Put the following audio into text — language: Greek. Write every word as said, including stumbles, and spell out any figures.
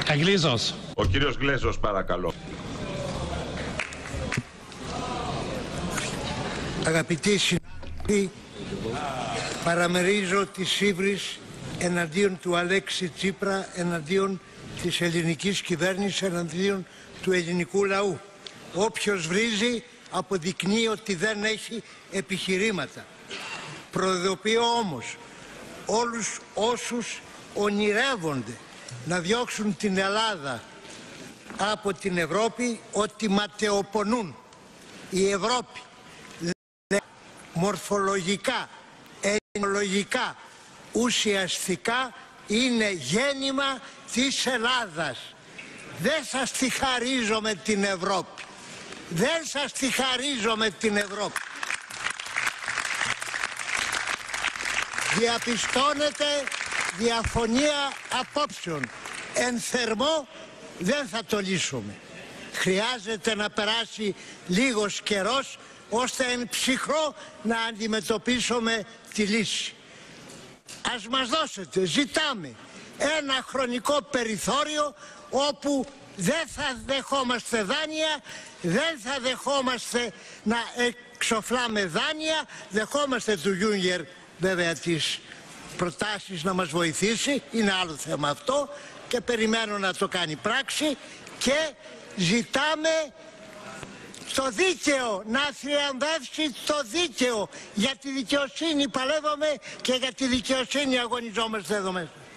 Γλέζος. Ο κύριος Γλέζος, παρακαλώ. Αγαπητοί συνάδελφοι, παραμερίζω τις ύβρις εναντίον του Αλέξη Τσίπρα, εναντίον της ελληνικής κυβέρνησης, εναντίον του ελληνικού λαού. Όποιος βρίζει αποδεικνύει ότι δεν έχει επιχειρήματα. Προειδοποιώ όμως όλους όσους ονειρεύονται να διώξουν την Ελλάδα από την Ευρώπη ότι ματαιοπονούν. Η Ευρώπη μορφολογικά, ενολογικά, ουσιαστικά είναι γέννημα της Ελλάδας. Δεν σας τη χαρίζω με την Ευρώπη. Δεν σας τη χαρίζω με την Ευρώπη. Διαπιστώνεται διαφωνία απόψεων. Εν θερμό δεν θα το λύσουμε. Χρειάζεται να περάσει λίγος καιρός ώστε εν ψυχρό να αντιμετωπίσουμε τη λύση. Ας μας δώσετε, ζητάμε, ένα χρονικό περιθώριο όπου δεν θα δεχόμαστε δάνεια, δεν θα δεχόμαστε να εξοφλάμε δάνεια, δεχόμαστε του Γιούγκερ βέβαια τις προτάσεις να μας βοηθήσει, είναι άλλο θέμα αυτό και περιμένω να το κάνει πράξη και ζητάμε το δίκαιο, να θριαμβεύσει το δίκαιο. Για τη δικαιοσύνη παλεύουμε και για τη δικαιοσύνη αγωνιζόμαστε εδώ μέσα.